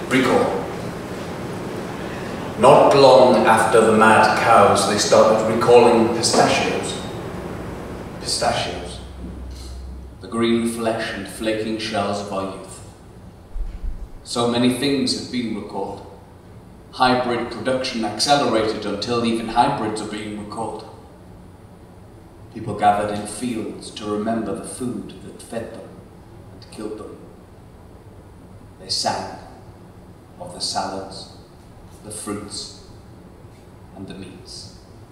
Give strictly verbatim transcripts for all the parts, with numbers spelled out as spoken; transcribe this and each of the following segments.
Recall. Not long after the mad cows, they started recalling pistachios. Pistachios. The green flesh and flaking shells of our youth. So many things have been recalled. Hybrid production accelerated until even hybrids are being recalled. People gathered in fields to remember the food that fed them and killed them. They sang of the salads, the fruits, and the meats.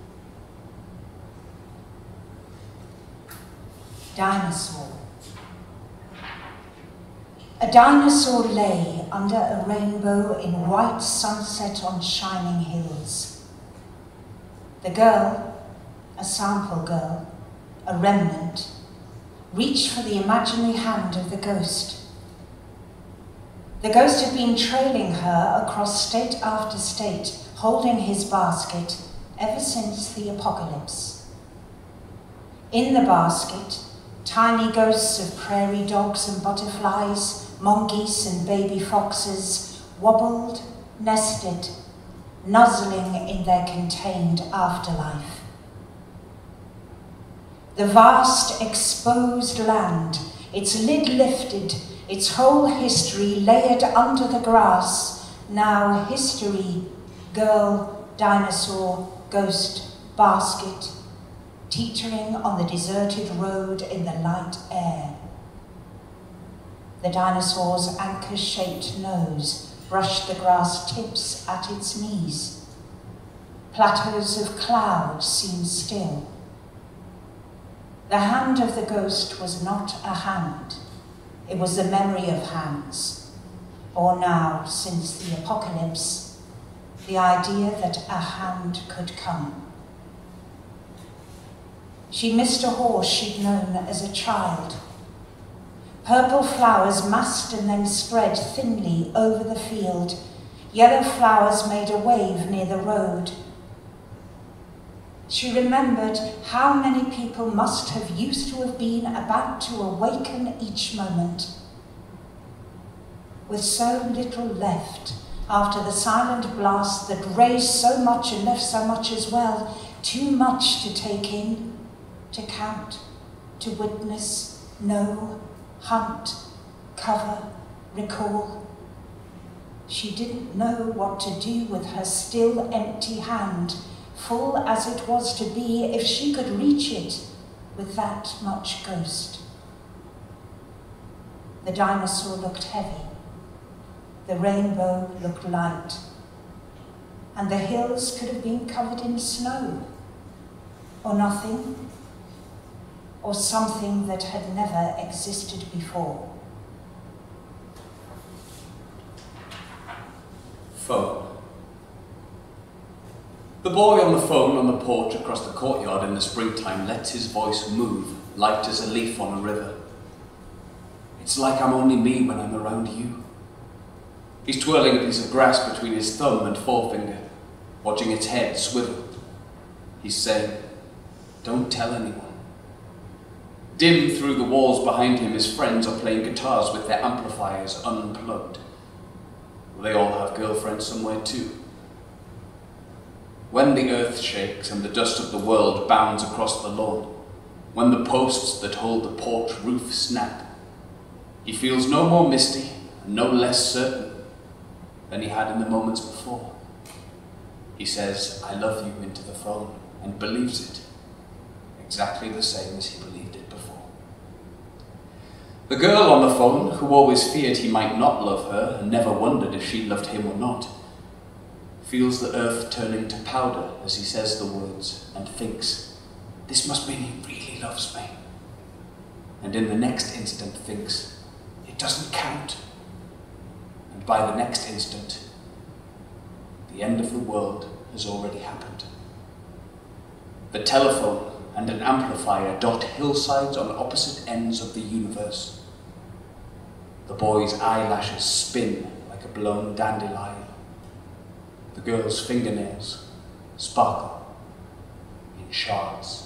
Dinosaur. A dinosaur lay under a rainbow in white sunset on shining hills. The girl, a sample girl, a remnant, reached for the imaginary hand of the ghost. The ghost had been trailing her across state after state, holding his basket ever since the apocalypse. In the basket, tiny ghosts of prairie dogs and butterflies, mongoose and baby foxes wobbled, nested, nuzzling in their contained afterlife. The vast, exposed land, its lid lifted, its whole history layered under the grass, now history, girl, dinosaur, ghost, basket, teetering on the deserted road in the light air. The dinosaur's anchor-shaped nose brushed the grass tips at its knees. Plateaus of cloud seemed still. The hand of the ghost was not a hand. It was the memory of hands, or now, since the apocalypse, the idea that a hand could come. She missed a horse she'd known as a child. Purple flowers massed and then spread thinly over the field. Yellow flowers made a wave near the road. She remembered how many people must have used to have been about to awaken each moment. With so little left, after the silent blast that raised so much and left so much as well, too much to take in, to count, to witness, know, hunt, cover, recall. She didn't know what to do with her still empty hand, full as it was to be if she could reach it with that much ghost. The dinosaur looked heavy, the rainbow looked light, and the hills could have been covered in snow, or nothing, or something that had never existed before. Phone. The boy on the phone on the porch across the courtyard in the springtime lets his voice move, light as a leaf on a river. It's like I'm only me when I'm around you. He's twirling a piece of grass between his thumb and forefinger, watching its head swivel. He's saying, "Don't tell anyone." Dim through the walls behind him, his friends are playing guitars with their amplifiers unplugged. They all have girlfriends somewhere too. When the earth shakes and the dust of the world bounds across the lawn, when the posts that hold the porch roof snap, he feels no more misty and no less certain than he had in the moments before. He says, "I love you" into the phone and believes it, exactly the same as he believed it before. The girl on the phone, who always feared he might not love her and never wondered if she loved him or not, feels the earth turning to powder as he says the words and thinks, "This must mean he really loves me." And in the next instant thinks, "It doesn't count." And by the next instant, the end of the world has already happened. The telephone and an amplifier dot hillsides on opposite ends of the universe. The boy's eyelashes spin like a blown dandelion. The girl's fingernails sparkle in shards.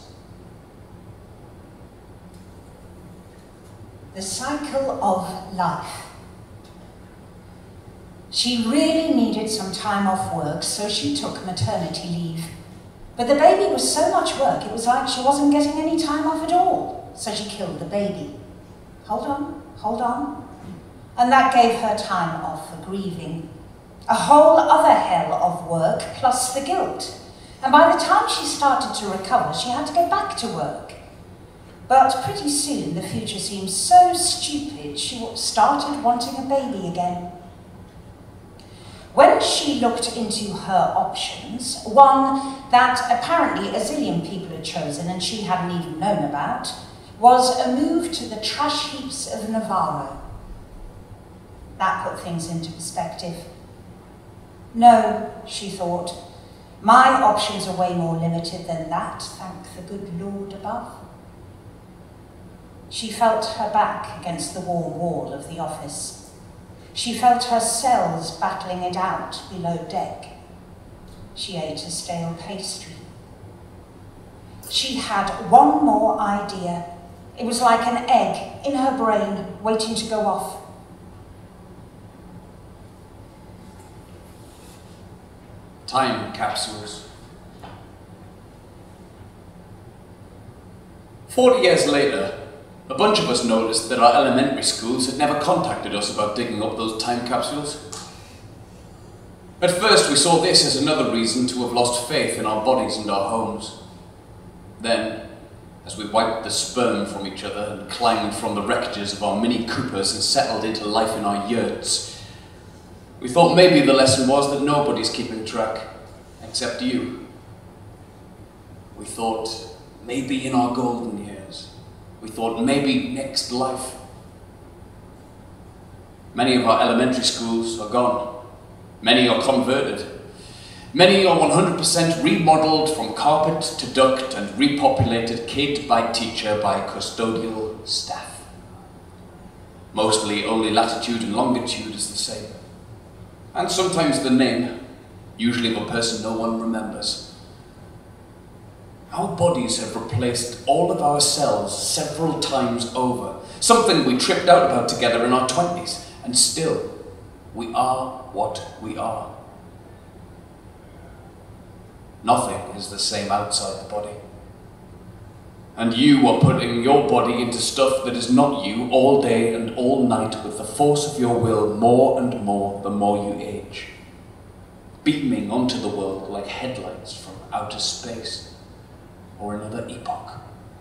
The cycle of life. She really needed some time off work, so she took maternity leave. But the baby was so much work, it was like she wasn't getting any time off at all, so she killed the baby. Hold on, hold on. And that gave her time off for grieving. A whole other hell of work, plus the guilt. And by the time she started to recover, she had to go back to work. But pretty soon, the future seemed so stupid, she started wanting a baby again. When she looked into her options, one that apparently a zillion people had chosen and she hadn't even known about, was a move to the trash heaps of Navarro. That put things into perspective. No, she thought, my options are way more limited than that, thank the good Lord above. She felt her back against the warm wall of the office. She felt her cells battling it out below deck. She ate a stale pastry. She had one more idea. It was like an egg in her brain waiting to go off. Time capsules. Forty years later, a bunch of us noticed that our elementary schools had never contacted us about digging up those time capsules. At first, we saw this as another reason to have lost faith in our bodies and our homes. Then, as we wiped the sperm from each other and climbed from the wreckages of our Mini Coopers and settled into life in our yurts, we thought maybe the lesson was that nobody's keeping track, except you. We thought maybe in our golden years. We thought maybe next life. Many of our elementary schools are gone. Many are converted. Many are one hundred percent remodeled from carpet to duct and repopulated kid by teacher by custodial staff. Mostly only latitude and longitude is the same. And sometimes the name, usually of a person no one remembers. Our bodies have replaced all of our cells several times over, something we tripped out about together in our twenties, and still, we are what we are. Nothing is the same outside the body. And you are putting your body into stuff that is not you all day and all night with the force of your will more and more the more you age, beaming onto the world like headlights from outer space or another epoch.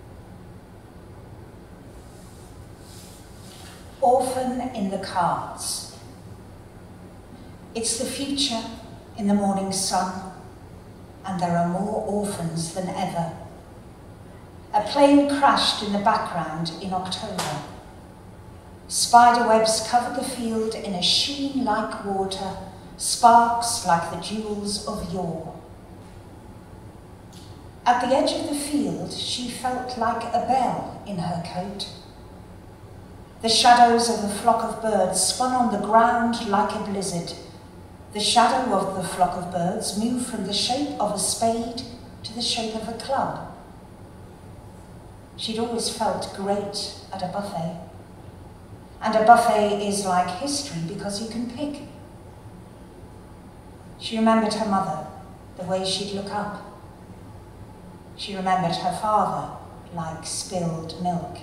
Orphan in the cards. It's the future in the morning sun, and there are more orphans than ever. A plane crashed in the background in October. Spiderwebs covered the field in a sheen like water, sparks like the jewels of yore. At the edge of the field, she felt like a bell in her coat. The shadows of the flock of birds spun on the ground like a blizzard. The shadow of the flock of birds moved from the shape of a spade to the shape of a club. She'd always felt great at a buffet. And a buffet is like history because you can pick. She remembered her mother, the way she'd look up. She remembered her father, like spilled milk.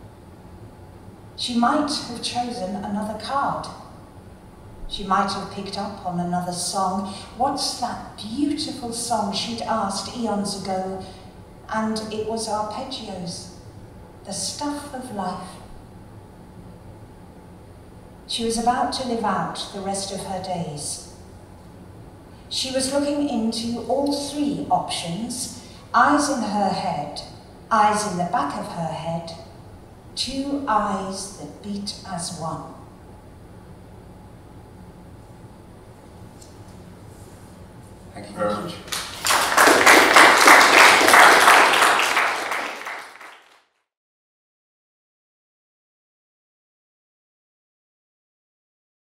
She might have chosen another card. She might have picked up on another song. What's that beautiful song she'd asked eons ago? And it was arpeggios, the stuff of life. She was about to live out the rest of her days. She was looking into all three options, eyes in her head, eyes in the back of her head, two eyes that beat as one. Thank you very much.